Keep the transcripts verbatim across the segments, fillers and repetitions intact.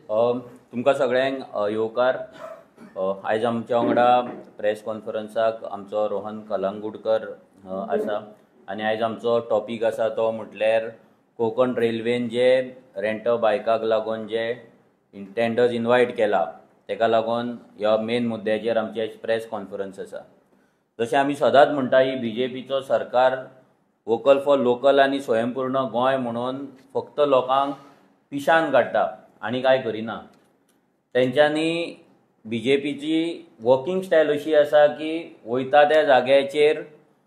तुमकां सगळ्यांक येवकार. आयज आमच्या वांगडा प्रेस कॉन्फरन्साक आमचो रोहन कलंगूटकर आसा आनी आयज आमचो टॉपीक आसा तो म्हटल्यार कोकण रेल्वेन जे रेंटो बायकाक लागून जे टेंडर्स इनवायट केला तेका लागून ह्या मेन मुद्द्याचेर आमची आयज प्रेस कॉन्फरन्स आसा. जशें आमी सदांच म्हणटा, ही बी जे पीचो सरकार वोकल फॉर लोकल आनी स्वयंपूर्ण गोंय म्हणून फक्त लोकांक पिशान काडटा आनी कांय करिना. तेंच्यांनी बी जे पीची वर्किंग स्टायल अशी आसा की वयता त्या जाग्याचेर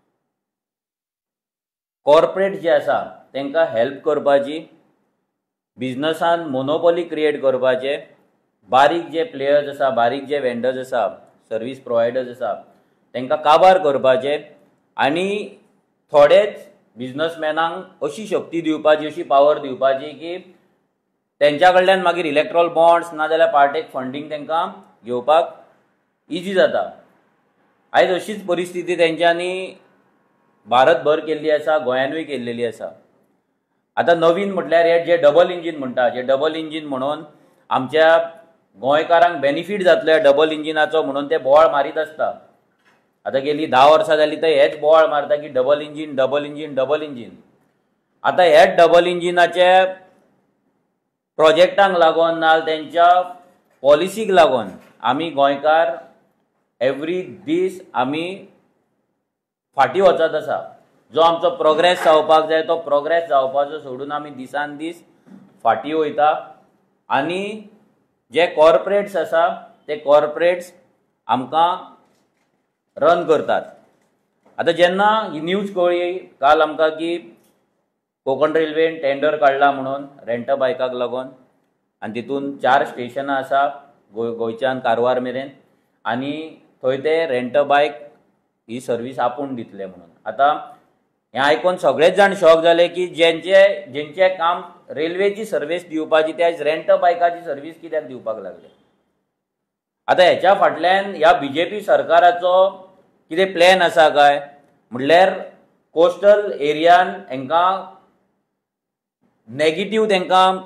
कॉर्पोरेट जे आसा तांकां हेल्प करपाची, बिजनसान मोनोपॉली क्रिएट करपाचे, बारीक जे प्लेयर्स आसा, बारीक जे वेंडर्स आसा, सर्वीस प्रोवायडर्स आसा तांकां काबार करपाचे आनी थोडेच बिजनसमॅनांक अशी शक्ती दिवपाची, अशी पावर दिवपाची की तेंच्या कडल्यान मागीर इलेक्ट्रॉल बॉन्ड्स नाजाल्यार पार्टेक फंडींग तांकां घेवपाक इजी जाता. आयज अशीच परिस्थिती तेंच्यांनी भारतभर केल्ली आसा, गोंयानूय केल्लेली आसा. आतां नवीन म्हटल्यार हे जे डबल इंजीन म्हणटा, जे डबल इंजीन म्हणून आमच्या गोंयकारांक बेनिफीट जातलो डबल इंजिनाचो म्हणून ते बोवाळ मारीत आसता. आतां गेली धा वर्सां जाली तर हेच बोवाळ मारता की double engine double engine double engine. आतां हेच डबल इंजिनाचे प्रोजेक्टांक लागून नाल तेंच्या पॉलिसीक लागून आमी गोंयकार एवरी दीस आमी फाटीं वचत आसा. जो आमचो प्रोग्रेस जावपाक जाय तो प्रोग्रेस जावपाचो सोडून आमी दिसान दीस फाटीं वयता आनी जे कॉर्पोरेट्स आसा ते कॉर्पोरेट्स आमकां रन करतात. आतां जेन्ना ही न्यूज कळ्ळी काल आमकां की कोकण रेल्वेन टेंडर काडला म्हणून रेंट बायकाक लागून आनी तितून चार स्टेशनां आसा गोंय गोंयच्यान कारवार मेरेन आनी थंय ते रेंट बायक ही सर्वीस आपूण दितले म्हणून. आतां हें आयकून सगळेच जाण शॉक जाले की जेंचे जेंचें काम रेल्वेची सर्वीस दिवपाची ते आयज रेंट बायकाची सर्वीस कित्याक दिवपाक लागले. आतां हेच्या फाटल्यान ह्या बी जे पी सरकाराचो कितें प्लॅन आसा काय म्हटल्यार कोस्टल एरियान हांकां नेगेटीव तांकां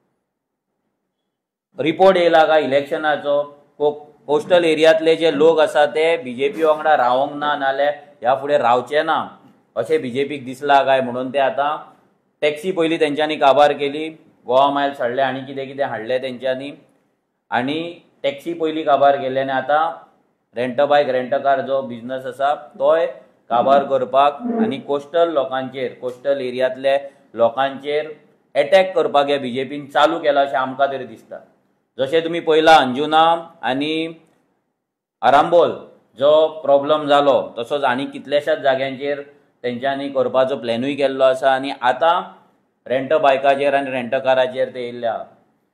रिपोर्ट येयला काय इलेक्शनाचो. कोस्टल एरियांतले जे लोक आसा ते बी जे पी वांगडा रावंक ना नाल्यार ह्या फुडें रावचे ना अशें बी जे पीक दिसला काय म्हणून ते आतां टॅक्सी पयलीं तेंच्यांनी काबार केली, गोवा मायल्स हाडले आनी कितें कितें हाडलें तेंच्यांनी आनी टॅक्सी पयलीं काबार केले आनी आतां रेंट बायक रेंट कार जो बिजनस आसा तोय काबार करपाक आनी कोस्टल लोकांचेर कोस्टल एरियांतले लोकांचेर एटॅक करपाक ह्या बी जे पीन चालू केला अशें आमकां तरी दिसता. जशें तुमी पळयलां अंजुना आनी आरांबोल जो प्रॉब्लम जालो तसोच आनी कितल्याशाच जाग्यांचेर तेंच्यांनी करपाचो प्लॅनूय केल्लो आसा आनी आतां रेंट बायकाचेर आनी रेंट काराचेर ते येयल्ले आहा.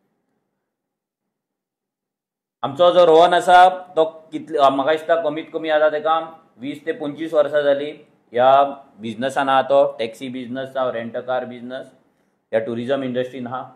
आमचो जो रोहन आसा तो कितले म्हाका दिसता कमीत कमी आतां ताका वीस ते पंचवीस वर्सां जाली ह्या बिजनसान आहा. तो टॅक्सी बिजनस जावं रेंट कार बिजनस ह्या टुरिजम इंडस्ट्रीन आहा.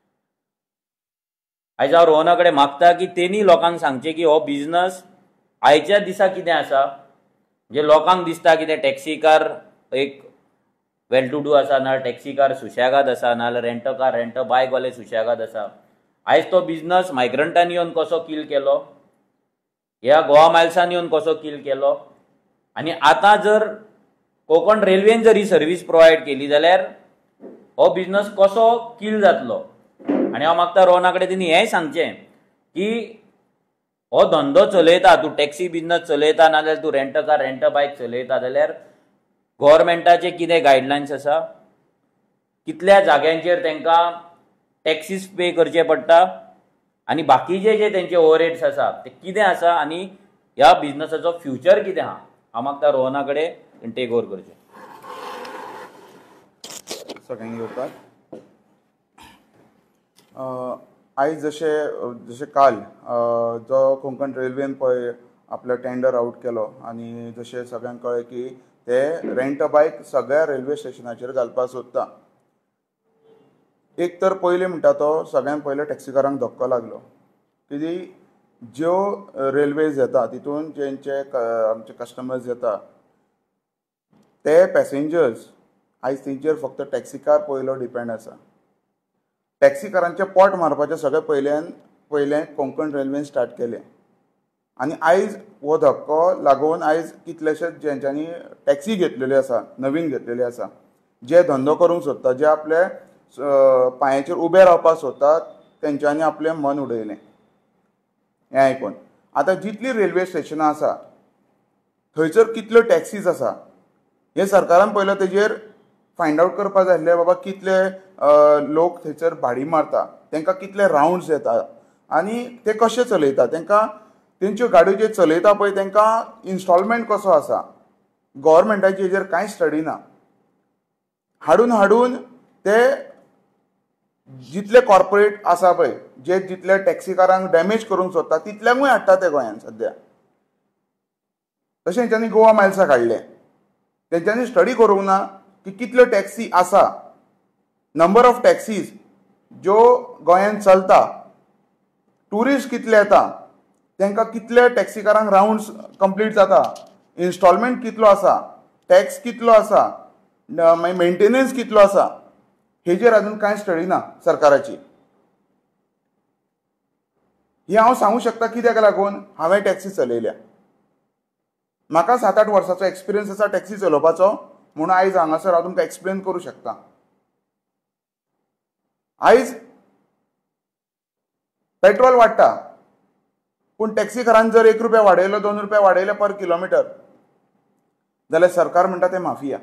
आयज हांव रोहना कडेन मागता की तेणी लोकांक सांगचें की हो बिजनस आयच्या दिसा कितें आसा. जे लोकांक दिसता की ते टॅक्सी कार एक वेल टू डू आसा ना टॅक्सी कार सुशेगाद आसा नाल्यार रेंट कार रेंट बायकवाले सुशेगाद आसा. आयज तो बिजनस मायग्रंटांनी येवन कसो किल केलो, ह्या गोवा मायल्सान येवन कसो किल केलो आनी आतां जर कोकण रेल्वेन जर ही सर्वीस प्रोवायड केली जाल्यार हो बिजनस कसो किल जातलो. आनी हांव मागता रोहना कडेन तेणी हेंय सांगचें की हो धंदो चलयता, तूं टॅक्सी बिजनस चलयता नाजाल्यार तूं रेंट कार रेंट बायक चलयता जाल्यार गव्हर्मेंटाचे कितें गायडलायन्स आसा, कितल्या जाग्यांचेर तांकां टॅक्सीस पे करचे पडटा आनी बाकीचे जे तेंचे ओवरहेड्स आसा ते कितें आसा आनी ह्या बिजनसाचो फ्युचर कितें आहा. हांव मागता रोहना कडेन टेक ओवर करचें. सगळ्यांक येवकार. आयज जशें जशें काल जो कोंकण रेल्वेन पळय आपलो टेंडर आउट केलो आनी जशें सगळ्यांक कळ्ळें की ते रेंट बायक सगळ्या रेल्वे स्टेशनाचेर घालपाक सोदता. एक तर पयलीं म्हणटा तो सगळ्यांत पयले टॅक्सीकारांक धक्को लागलो की ज्यो रेल्वेज येता तितून जेंचे आमचे कस्टमर्स येता ते पॅसेंजर्स आयज तेंचेर फक्त टॅक्सी कार पयलो डिपेंड आसा. टॅक्सीकारांचे पोट मारपाचें सगळें पयल्यान पयलें कोंकण रेल्वेन स्टार्ट केलें आनी आयज हो धक्को लागून आयज कितलेशेच जेंच्यांनी टॅक्सी घेतलेल्यो आसा नवीन घेतलेल्यो आसा जे धंदो करूंक सोदता जे आपले पांयाचेर उबे रावपाक सोदतात तेंच्यांनी आपलें मन उडयलें हें आयकून. आतां जितलीं रेल्वे स्टेशनां आसा थंयसर कितल्यो टॅक्सीज आसा हे सरकारान पयलो तेजेर फायंड आवट करपाक जाय आसलें बाबा कितले लोक थंयसर भाडी मारता तांकां कितले रावंड्स येता आनी ते कशे चलयता तांकां तेंच्यो गाडयो जे चलयता पळय तांकां इन्स्टॉलमेंट कसो आसा गव्हर्मेंटाची हेजेर कांय स्टडी ना. हाडून हाडून ते जितले कॉर्पोरेट आसा पळय जे जितले टॅक्सीकारांक डॅमेज करूंक सोदता तितल्यांकूय हाडटा ते गोंयांत सद्या. तशें तेंच्यांनी गोवा मायल्साक हाडलें. तेंच्यांनी स्टडी करूंक ना की कितल्यो टॅक्सी आसा नंबर ऑफ टॅक्सीज ज्यो गोंयांत चलता ट्युरिस्ट कितले येता तांकां कितले टॅक्सीकारांक रावंड्स कंप्लीट जाता इन्स्टॉलमेंट कितलो आसा टॅक्स कितलो आसा मागीर मेंटेनन्स कितलो आसा हेजेर अजून कांय स्टडी ना सरकाराची. ही हांव सांगूं शकता कित्याक लागून हांवें टॅक्सी चलयल्या. म्हाका सात आठ वर्सांचो एक्सपिरियन्स आसा टॅक्सी चलोवपाचो म्हणून आयज हांगासर हांव तुमकां एक्सप्लेन करूं शकता. आयज पेट्रोल वाडटा पूण टॅक्सीकारान जर एक रुपया वाडयलो दोन रुपया वाडयले पर किलोमिटर जाल्यार सरकार म्हणटा ते माफिया.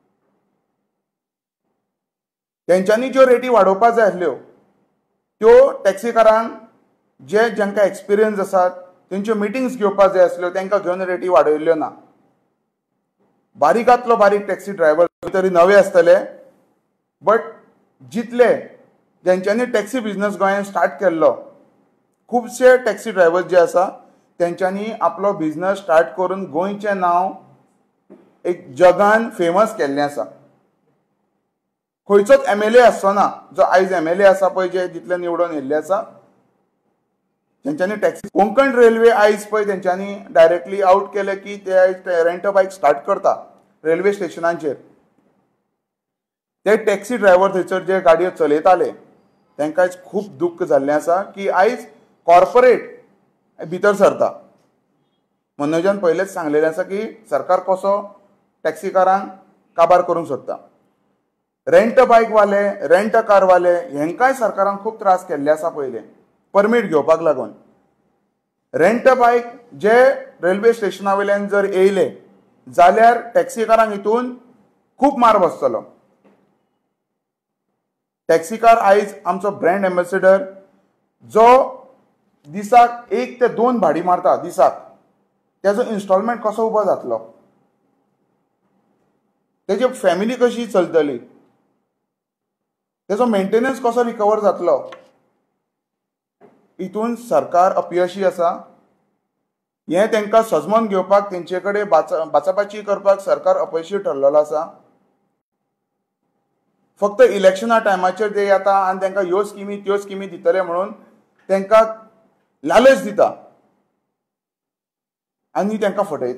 तेंच्यांनी ज्यो रेटी वाडोवपाक जाय आसल्यो त्यो टॅक्सीकारांक जे जांकां एक्सपिरियन्स आसात तेंच्यो मिटिंग्स घेवपाक जाय आसल्यो तांकां घेवन रेटी वाडयल्ल्यो ना. बारीकांतलो बारीक टॅक्सी ड्रायव्हर तरी नवे आसतले बट जितले जेंच्यांनी टॅक्सी बिझनस गोंयांत स्टार्ट केल्लो खुबशे टॅक्सी ड्रायव्हर्स जे आसा तेंच्यांनी आपलो बिझनस स्टार्ट करून गोंयचें नांव एक जगान फेमस केल्लें आसा. खंयचोच एम एल ए आसचो ना जो आयज एम एल ए आसा पळय जे जितले निवडून येयल्ले आसा तेंच्यांनी टॅक्सी कोंकण रेल्वे आयज पळय तेंच्यांनी डायरेक्टली आउट केले की ते आयज रेंट अ बायक स्टार्ट करता रेल्वे स्टेशनांचेर. ते टॅक्सी ड्रायव्हर थंयसर जे गाडयो चलयताले तांकां आयज खूब दुख्ख जाल्लें आसा की आयज कॉर्पोरेट भितर सरता. मनोजान पयलेंच सांगलेलें आसा की सरकार कसो टॅक्सीकारांक काबार करूंक सोदता. रेंट अ बायक वाले रेंट अ कार वाले हेंकांय सरकारान खूब त्रास केल्ले आसा पयले परमीट घेवपाक लागून. रेंट अ बायक जे रेल्वे स्टेशना वयल्यान जर येयले जाल्यार टॅक्सीकारांक हितून खूब मार बसतलो. टॅक्सीकार आयज आमचो ब्रँड एम्बेसेडर जो दिसाक एक ते दोन भाडी मारता दिसाक तेजो इन्स्टॉलमेंट कसो उबो जातलो तेजी फॅमिली कशी चलतली तेजो मेंटेनन्स कसो रिकवर जातलो हितून सरकार अपयशी आसा. हें तांकां सजमोन घेवपाक तेंचे कडेन बाचाबाची करपाक सरकार अपयशी ठरलेलो आसा. फक्त इलेक्शना टायमाचेर ते येता आनी तांकां ह्यो स्किमी त्यो स्किमी दितले म्हणून तांकां लालच दिता आनी तांकां फटयता.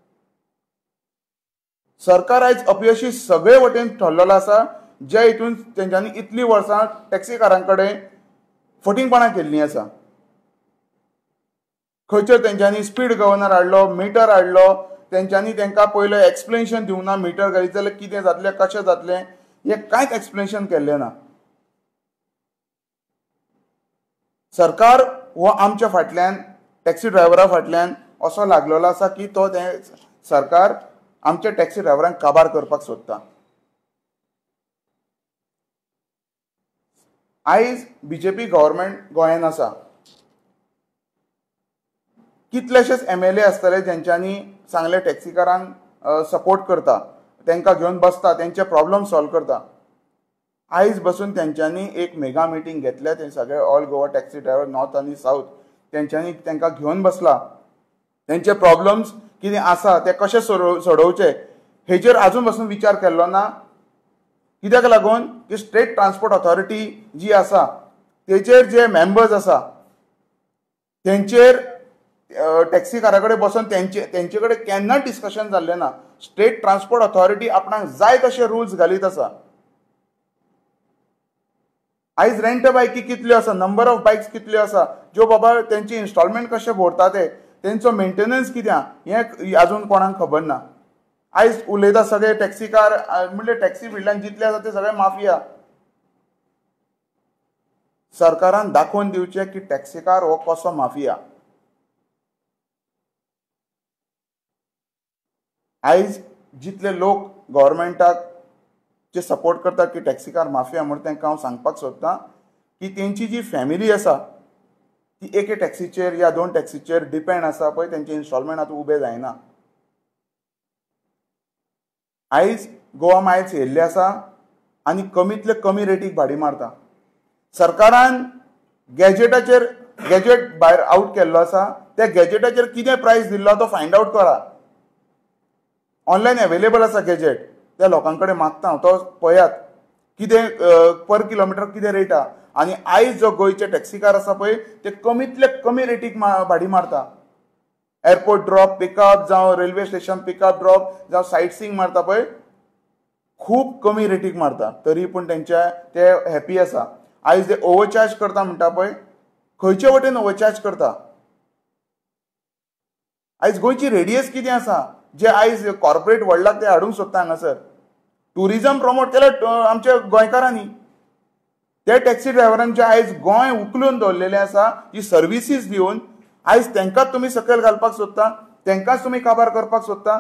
सरकार आयज अपयशी सगळे वटेन ठरलेलो आसा जे हितून तेंच्यांनी इतलीं वर्सां टॅक्सीकारां कडेन फटिंगपणां केल्लीं आसा. खंयचर तेंच्यांनी स्पीड गव्हर्नर हाडलो मिटर हाडलो तेंच्यांनी तांकां पयलो एक्सप्लेनेशन दिवंक ना मिटर घालीत जाल्यार कितें जातलें कशें जातलें हें कांयच एक्सप्लेनेशन केल्लें ना. सरकार हो आमच्या फाटल्यान टॅक्सी ड्रायव्हरा फाटल्यान असो लागलेलो आसा की तो तें सरकार आमच्या टॅक्सी ड्रायव्हरांक काबार करपाक सोदता. आयज बीजेपी गव्हर्मेंट गोंयांत आसा. कितलेशेच एम एल ए आसतले जेंच्यांनी सांगले टॅक्सीकारांक सपोर्ट करता तांकां घेवन बसता तेंचे प्रॉब्लेम सॉल्व करता. आयज बसून तेंच्यांनी एक मेगा मिटींग घेतल्या ते सगळे all Goa taxi driver north आनी साऊथ तेंच्यांनी तांकां घेवन बसला. तेंचे प्रॉब्लेम्स कितें आसा ते कशे सोडोवचे हेजेर आजून पासून विचार केल्लो ना. कित्याक लागून की स्टेट ट्रान्सपोर्ट ऑथॉरिटी जी आसा तेचेर जे मेंबर्स आसा तेंचेर टॅक्सीकारा कडेन बसून तेंचे तेंचे कडेन केन्ना डिस्कशन जाल्लें ना. स्टेट ट्रान्सपोर्ट ऑथॉरिटी आपणाक जाय तशे रुल्स घालीत आसा. आयज रेंट बायकी कितल्यो आसा, नंबर ऑफ बायक्स कितल्यो आसा, ज्यो बाबा तेंची इन्स्टॉलमेंट कशे भरता ते, तेंचो मेंटेनन्स कित्या हें आजून कोणाक खबर ना. आयज उलयता सगळे टॅक्सीकार म्हणजे टॅक्सी फिल्डान जितले आसा ते सगळे माफिया. सरकारान दाखोवन दिवचें की टॅक्सीकार हो कसो माफिया. आयज जितले लोक गव्हर्मेंटाक जे सपोर्ट करतात की टॅक्सीकार माफिया म्हणून तांकां हांव सांगपाक सोदतां की तेंची जी फॅमिली आसा ती एके टॅक्सीचेर या दोन टॅक्सीचेर डिपेंड आसा पळय, तेंचे इन्स्टॉलमेंट आतां उबे जायना. आयज गोवा मायल्स येयल्ले आसा आनी कमींतले कमी रेटीक भाडी मारता. सरकारान गॅजेटाचेर गॅजेट भायर आउट केल्लो आसा, त्या गॅजेटाचेर कितें प्रायस दिल्लो तो फायंड आउट करा. ऑनलायन अवेलेबल आसा गॅजेट, त्या लोकां कडेन मागता हांव तो पळयात कितें पर किलोमिटर कितें रेट आहा. आनी आयज जो गोंयचे टॅक्सीकार आसा पळय ते कमींतले कमी रेटीक भाडी मारता. एअरपोर्ट ड्रॉप पिकअप जावं रेल्वे स्टेशन पिकअप ड्रॉप जावं सायट सींग मारता पळय खूब कमी रेटीक मारता. तरी पूण तेंचे ते हॅपी आसा. आयज ते ओवरचार्ज करता म्हणटा पळय, खंयचे वटेन ओवरचार्ज करता. आयज गोंयची रेडियस कितें आसा जे आयज कॉर्पोरेट वर्ल्डाक ते हाडूंक सोदता हांगासर. टुरिजम प्रमोट केलें आमच्या गोंयकारांनी. ते टॅक्सी ड्रायव्हरांचे आयज गोंय उखलून दवरलेलें आसा ही सर्विसीस दिवन. आयज तांकांच तुमी सकयल घालपाक सोदता, तांकांच तुमी काबार करपाक सोदता.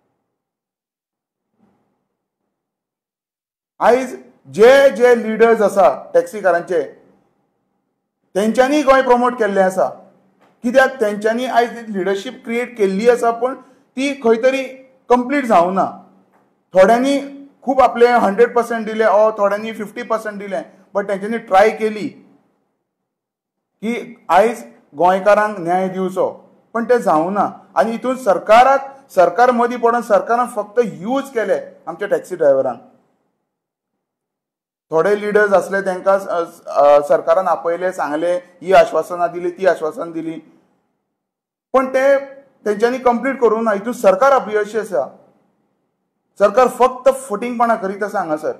आयज जे जे लिडर्स आसा टॅक्सीकारांचे तेंच्यांनी गोंय प्रमोट केल्लें आसा. कित्याक तेंच्यांनी आयज लिडरशीप क्रिएट केल्ली आसा पूण ती खंय तरी कंप्लीट जावं ना. थोड्यांनी खूब आपले हंड्रेड पर्सेंट दिले ओ थोड्यांनी फिफ्टी पर्सेंट दिले, बट तेंच्यांनी ट्राय केली की आयज गोंयकारांक न्याय दिवचो, पण ते जावं ना. आनी हितून सरकाराक सरकार मदीं पडून सरकारान फक्त यूज केले आमच्या टॅक्सी ड्रायव्हरांक. थोडे लिडर्स असले तांकां सरकारान आपयले, सांगले ही आश्वासनां दिली ती आश्वासन दिली, पण ते तेंच्यांनी कंप्लीट करूंक ना. हितून सरकार अपयशी आसा. सरकार फक्त फटिंगपणां करीत आसा हांगासर.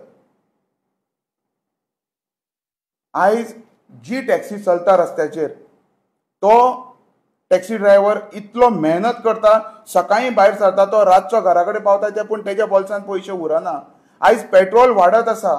आयज जी टॅक्सी चलता रस्त्याचेर तो टॅक्सी ड्रायव्हर इतलो मेहनत करता, सकाळी भायर सरता तो रातचो घरा कडेन पावता ते पूण तेज्या बोल्सान पयशे उरना. आयज पेट्रोल वाडत आसा.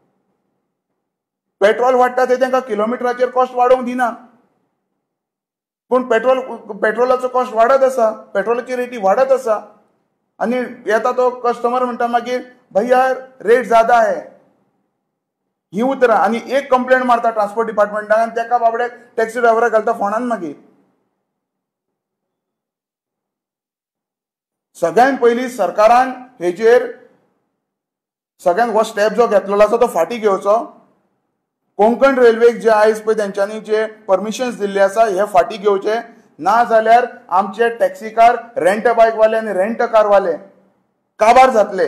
पेट्रोल वाडटा ते तांकां किलोमिटराचेर कॉस्ट वाडोवंक दिना, पूण पेट्रोल पेट्रोलाचो कॉस्ट वाडत आसा, पेट्रोलाची रेटी वाडत आसा. आनी येता तो कस्टमर म्हणटा मागीर भैया रेट ज्यादा है, ही उतरां. आनी एक कंप्लेंट मारता ट्रान्सपोर्ट डिपार्टमेंटाक आनी तेका बाबड्याक टॅक्सी ड्रायव्हराक घालता फोंडान. मागीर सगळ्यान पयलीं सरकारान हेजेर सगळ्यान हो स्टेप जो घेतलेलो आसा तो फाटीं घेवचो. कोंकण रेल्वेक जे आयज पळय तेंच्यांनी जे परमिशन्स दिल्ले आसा हे फाटीं घेवचे, ना जाल्यार आमचे टॅक्सीकार रेंट बायकवाले आनी रेंट कारवाले काबार जातले.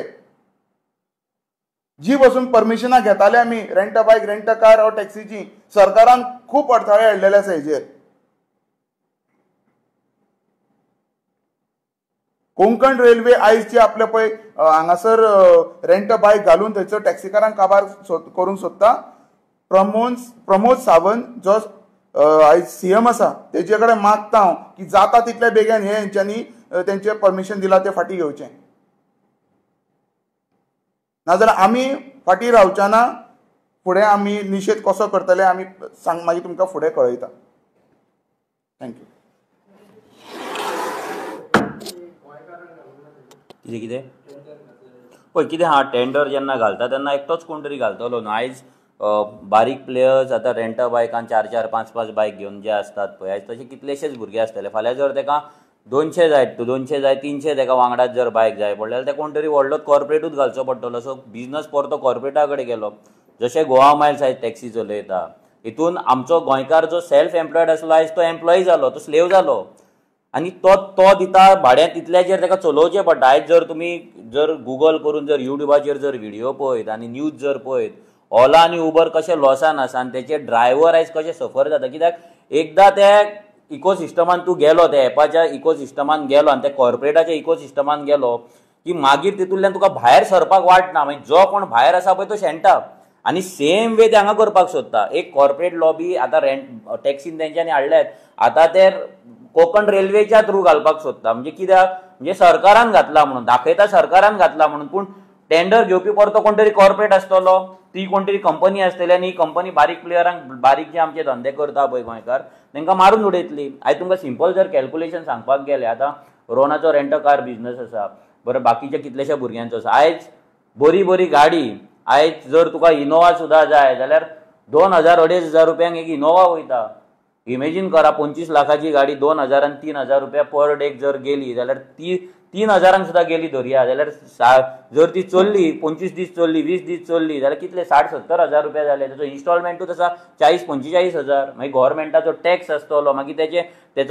जी बसून परमिशनां घेताले आमी रेंट बायक रेंट कार वा टॅक्सीची, सरकारान खूब अडथळे हाडलेले आसा हेजेर. कोंकण रेल्वे आयज जी आपले पळय हांगासर रेंट बायक घालून थंयसर टॅक्सीकारांक काबार करूंक सोदता. प्रमोद प्रमोद सावंत जो आयज सीएम आसा तेजे कडेन मागता हांव की जाता तितले बेगीन हे हेंच्यांनी तेंचे परमिशन दिला ते फाटीं घेवचें, नाजाल्यार आमी फाटीं रावचे ना. फुडें आमी निशेध कसो करतले आमी सांग मागीर तुमकां फुडें कळयता. थँक्यू. कितें कितें पळय कितें हा टेंडर जेन्ना घालता तेन्ना एकटोच कोण तरी घालतलो न्हू. आयज बारीक प्लेयर्स आतां रेंट बायकान चार चार पांच पांच बायक घेवन जे असतात पळय आयज तशे कितलेशेच भुरगे आसतले. फाल्यां जर ताका दोनशे जाय दोनशे जाय तिनशे ताका वांगडाच जर बायक जाय पडल्यार ते कोण तरी व्हडलो कॉर्पोरेटूच घालचो पडटलो. सो बिजनस परतो कॉर्पोरेटा कडेन गेलो. जशे गोवा मायल्स आयज टॅक्सी चलयता हितून आमचो गोंयकार जो सेल्फ एम्प्लॉयड आसलो आयज तो एम्प्लॉय जालो, तो स्लेव जालो आनी तो तो दिता भाड्यान तितल्याचेर ताका चलोवचें पडटा. आयज जर तुमी जर गुगल करून जर युट्यूबाचेर जर व्हिडिओ पळयत आनी न्यूज जर पळयत ओला आनी उबर कशे लॉसान आसा आनी तेचे ड्रायव्हर आयज कशे सफर जाता. कित्याक एकदां ते इकोसिस्टमान तूं गेलो, त्या एपाच्या इकोसिस्टमान गेलो आनी त्या कॉर्पोरेटाच्या इकोसिस्टमान गेलो की मागीर तितूंतल्यान तुका भायर सरपाक वाटना. मागीर जो कोण भायर आसा पळय तो शेणटा आनी सेम वे ते हांगा करपाक सोदता. एक कॉर्पोरेट लॉबी आतां रेंट टॅक्सीन तेंच्यांनी हाडल्यात, आतां ते कोंकण रेल्वेच्या थ्रू घालपाक सोदता. म्हणजे कित्याक म्हणजे सरकारान घातला म्हणून दाखयता, सरकारान घातला म्हणून, पूण टेंडर घेवपी परतो कोण तरी कॉर्पोरेट आसतलो, ती कोण तरी कंपनी आसतली आनी ही कंपनी बारीक प्लेयरांक, बारीक जे आमचे धंदे करता पळय गोंयकार, तांकां मारून उडयतली. आयज तुमकां सिंपल जर कॅल्क्युलेशन सांगपाक गेले, आतां रोहनाचो रेंट अ कार बिझनस आसा, बरें बाकीच्या कितल्याशा भुरग्यांचो आसा. आयज बरी बरी गाडी, आयज जर तुका इनोवा सुद्दां जाय जाल्यार दोन हजार अडेज हजार रुपयांक एक इनोवा वयता. इमेजीन करा, पंचवीस लाखाची गाडी दोन हजारान तीन हजार रुपया पर डेक जर गेली जाल्यार ती तीन हजारांक सुद्दां गेली धरया जाल्यार जर ती चल्ली पंचवीस दीस चल्ली, वीस दीस चल्ली जाल्यार कितले साठ सत्तर हजार रुपया जाले. त्याचो इन्स्टॉलमेंटूच आसा चाळीस पंचेचाळीस हजार. मागीर गव्हर्मेंटाचो टॅक्स आसतलो, मागीर तेचे तेचो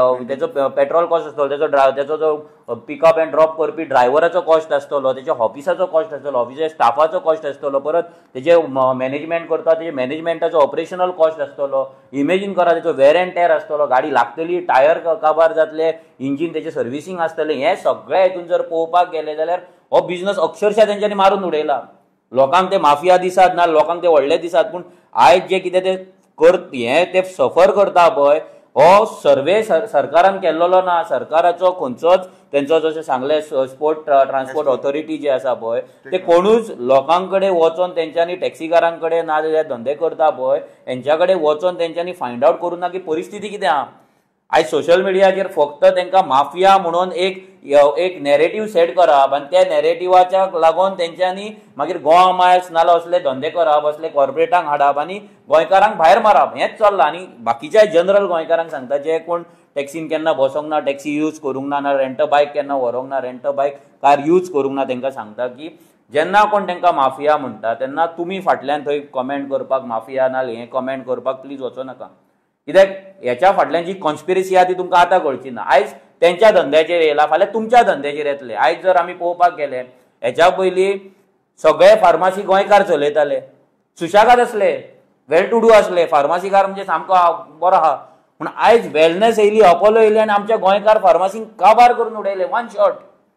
तेचो पेट्रोल कॉस्ट आसतलो, तेचो ड्राय तेचो जो पिकअप एंड ड्रॉप करपी ड्रायव्हराचो कॉस्ट आसतलो, तेच्या ऑफिसाचो कॉस्ट आसतलो, ऑफिसाच्या स्टाफाचो कॉस्ट आसतलो, परत तेजे मॅनेजमेंट करता तेजे मॅनेजमेंटाचो ऑपरेशनल कॉस्ट आसतलो. इमेजीन करा तेचो वेर एंड टेर आसतलो, गाडी लागतली, टायर काबार जातले, इंजीन तेचे सर्व्हिसिंग आसतलें. हें सगळें हितून जर पळोवपाक गेले जाल्यार हो बिझनस अक्षरशः तेंच्यांनी मारून उडयला. लोकांक ते माफिया दिसात ना, लोकांक ते व्हडले दिसात, पूण आयज जे कितें ते कर हें ते सफर करता पळय, हो सर्वे सरकारान केल्लो ना. सरकाराचो खंयचोच तेंचो जशें सांगलें स्पोर्ट ट्रान्सपोर्ट ऑथॉरिटी जे आसा पळय, ते कोणूच लोकांक कडेन वचोन तेंच्यांनी टॅक्सीकारांक कडेन ना जे धंदे करता पळय हेंच्या कडेन वचोन तेंच्यांनी फायंड आवट करूं ना की परिस्थिती कितें आहा. आयज सोशल मिडियाचेर फक्त तांकां माफिया म्हणून एक एक नॅरेटिव्ह सेट करप आनी त्या नॅरेटिव्हाच्या लागून तेंच्यांनी मागीर गोवा मायल्स नाल्यार असले धंदे करप, असले कॉर्पोरेटांक हाडप आनी गोंयकारांक भायर मारप, हेंच चल्लां. आनी बाकीच्या जनरल गोंयकारांक सांगता जे कोण टॅक्सीन केन्ना बसोंक ना, टॅक्सी यूज करूंक ना, ना रेंट बायक केन्ना व्हरोंक ना, रेंट बायक कार यूज करूंक ना, तांकां सांगता की जेन्ना कोण तांकां माफिया म्हणटा तेन्ना तुमी फाटल्यान थंय कमेंट करपाक माफिया नाल्यार हें कमेंट करपाक प्लीज वचो नाका. कित्याक हेच्या फाटल्यान जी कॉन्स्पिरसी आहा ती तुमकां आतां कळची ना. आयज तेंच्या धंद्याचेर येयला, फाल्यां तुमच्या धंद्याचेर येतले. आयज जर आमी पळोवपाक गेले हेच्या पयलीं सगळे फार्मासी गोंयकार चलयताले, सुशागाद आसले, वेल टू डू आसले, फार्मासीकार म्हणजे सामको बरो आहा. पूण आयज वेलनेस येयली, अपोलो येयली आनी आमच्या गोंयकार फार्मासींक काबार करून उडयले वन शॉट.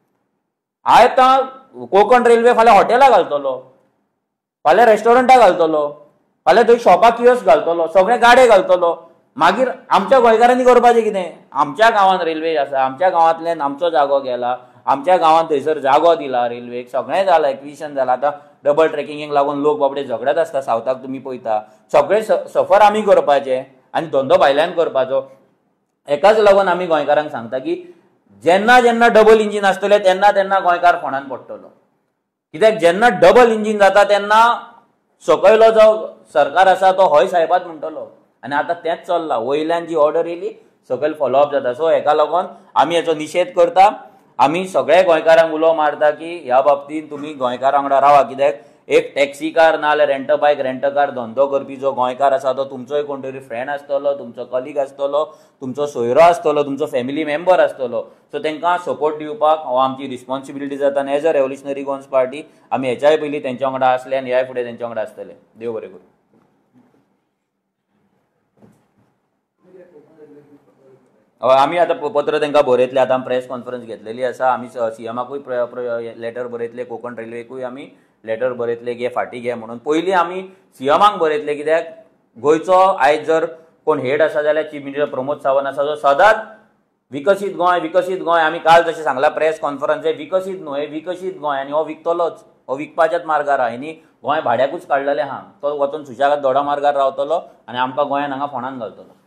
आतां कोंकण रेल्वे फाल्यां हॉटेलां घालतलो, फाल्यां रेस्टॉरंटां घालतलो, फाल्यां थंय शॉपां कियोस्क घालतलो, सगळे गाडे घालतलो. मागीर आमच्या गोंयकारांनी करपाचें कितें? आमच्या गांवांत रेल्वे आसा, आमच्या गांवांतल्यान आमचो जागो गेला, आमच्या गांवांत थंयसर जागो दिला रेल्वेक, सगळें जालां, एक्विशन जालां. आतां डबल ट्रॅकिंगेक लागून लोक बाबडे झगडत आसता सावथाक, तुमी पळयता. सगळे सफर आमी करपाचें आनी धंदो भायल्यान करपाचो. हेकाच लागून आमी गोंयकारांक सांगता की जेन्ना जेन्ना डबल इंजीन आसतलें तेन्ना तेन्ना गोंयकार फोंडान पडटलो. कित्याक जेन्ना डबल इंजीन जाता तेन्ना सकयलो जो सरकार आसा तो हय साहेबात म्हणटलो. आनी आतां तेंच चल्लां, वयल्यान जी ऑर्डर येयली सकयल फॉलोअप जाता. सो हेका लागून आमी हेचो निशेध करता. आमी सगळे गोंयकारांक उलो मारता की ह्या बाबतींत तुमी गोंयकारां वांगडा रावा. कित्याक एक टॅक्सी कार नाल्यार रेंट बायक रेंट कार धंदो करपी जो गोंयकार आसा तो तुमचोय कोण तरी फ्रेंड आसतलो, तुमचो कलीग आसतलो, तुमचो सोयरो आसतलो, तुमचो फॅमिली मेंबर आसतलो. सो तांकां सपोर्ट दिवपाक हो आमची रिस्पॉन्सिबिलिटी जाता. आनी एज अ रेव्होल्युशनरी गोन्स पार्टी आमी हेच्याय पयलीं तेंच्या वांगडा आसले आनी ह्याय फुडें तेंच्या वांगडा आसतले. देव बरें करूं. आमी आतां पत्र तांकां बरयतले, आतां प्रेस कॉन्फरन्स घेतलेली आसा. आमी सीएमाकूय लेटर बरयतले, कोंकण रेल्वेकूय आमी लेटर बरयतले घे फाटी घे म्हणून. पयलीं आमी सीएमाक बरयतले, कित्याक गोंयचो आयज जर कोण हेड आसा जाल्यार चीफ मिनिस्टर प्रमोद सावंत आसा जो सदांच विकसीत गोंय विकसीत गोंय. आमी काल जशें सांगला प्रेस कॉन्फरन्स, विकसीत न्हय विकसीत गोंय. आनी हो विकतलोच, हो विकपाच्याच मार्गार आहा. हेणी गोंय भाड्याकूच काडलेलें आहा. तो वचून सुशागाद दोडा मार्गार रावतलो आनी आमकां गोंयान हांगा फोंडान घालतलो.